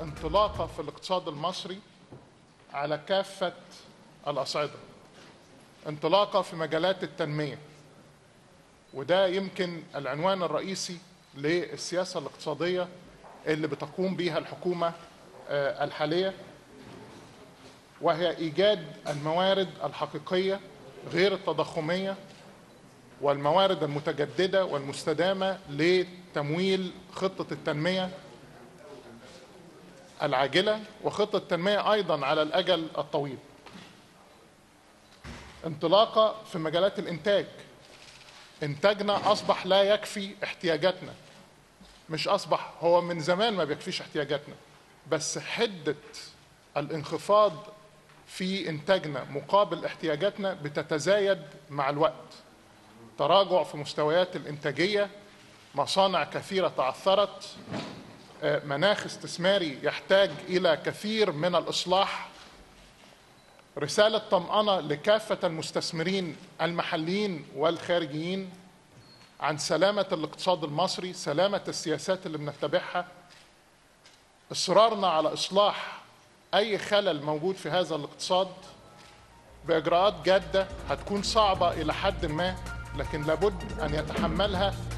انطلاقة في الاقتصاد المصري على كافة الأصعدة، انطلاقة في مجالات التنمية، وده يمكن العنوان الرئيسي للسياسة الاقتصادية اللي بتقوم بها الحكومة الحالية، وهي إيجاد الموارد الحقيقية غير التضخمية والموارد المتجددة والمستدامة لتمويل خطة التنمية العاجلة وخطة التنمية أيضا على الأجل الطويل. انطلاقة في مجالات الإنتاج، إنتاجنا أصبح لا يكفي احتياجاتنا، مش أصبح، هو من زمان ما بيكفيش احتياجاتنا، بس حدة الانخفاض في إنتاجنا مقابل احتياجاتنا بتتزايد مع الوقت. تراجع في مستويات الإنتاجية، مصانع كثيرة تعثرت، مناخ استثماري يحتاج إلى كثير من الإصلاح، رسالة طمأنة لكافة المستثمرين المحليين والخارجيين عن سلامة الاقتصاد المصري، سلامة السياسات اللي بنتبعها، إصرارنا على إصلاح أي خلل موجود في هذا الاقتصاد بإجراءات جادة هتكون صعبة إلى حد ما، لكن لابد أن يتحملها